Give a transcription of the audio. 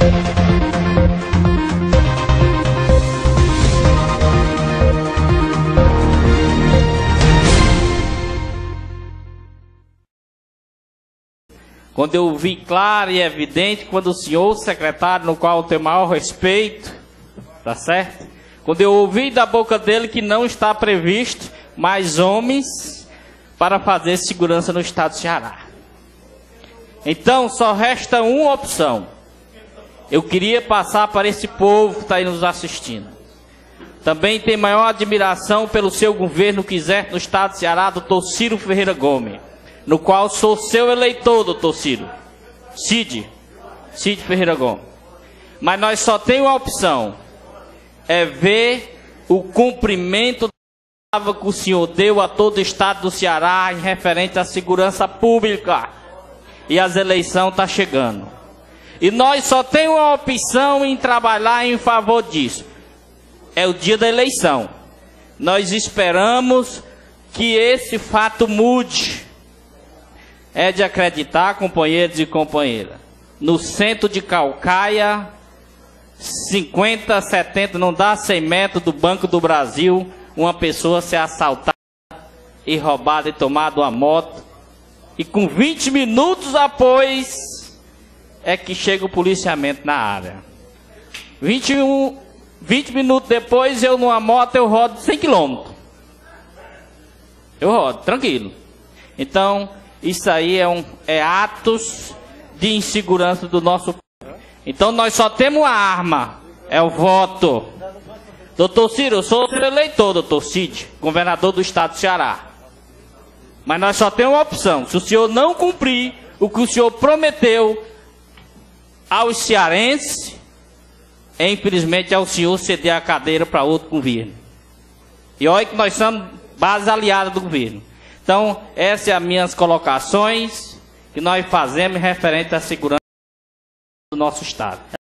Quando eu vi claro e evidente, quando o senhor secretário, no qual eu tenho maior respeito, tá certo? Quando eu ouvi da boca dele que não está previsto mais homens para fazer segurança no estado do Ceará. Então só resta uma opção. Eu queria passar para esse povo que está aí nos assistindo. Também tem maior admiração pelo seu governo que exerce no estado do Ceará, doutor Ciro Ferreira Gomes, no qual sou seu eleitor, doutor Ciro. Cid Ferreira Gomes. Mas nós só temos uma opção, é ver o cumprimento da palavra que o senhor deu a todo o estado do Ceará em referente à segurança pública. E as eleições estão chegando. E nós só temos uma opção em trabalhar em favor disso. É o dia da eleição. Nós esperamos que esse fato mude. É de acreditar, companheiros e companheiras, no centro de Caucaia, 50, 70, não dá 100 metros do Banco do Brasil, uma pessoa ser assaltada e roubada e tomada uma moto, e com 20 minutos após é que chega o policiamento na área. 20 minutos depois, eu numa moto, eu rodo 100 km. Eu rodo, tranquilo. Então, isso aí é atos de insegurança do nosso povo. Então nós só temos uma arma, é o voto. Doutor Ciro, eu sou seu eleitor, doutor Cid, governador do estado do Ceará. Mas nós só temos uma opção. Se o senhor não cumprir o que o senhor prometeu aos cearenses, infelizmente é o senhor ceder a cadeira para outro governo. E olha que nós somos base aliada do governo. Então, essas são as minhas colocações que nós fazemos referente à segurança do nosso estado.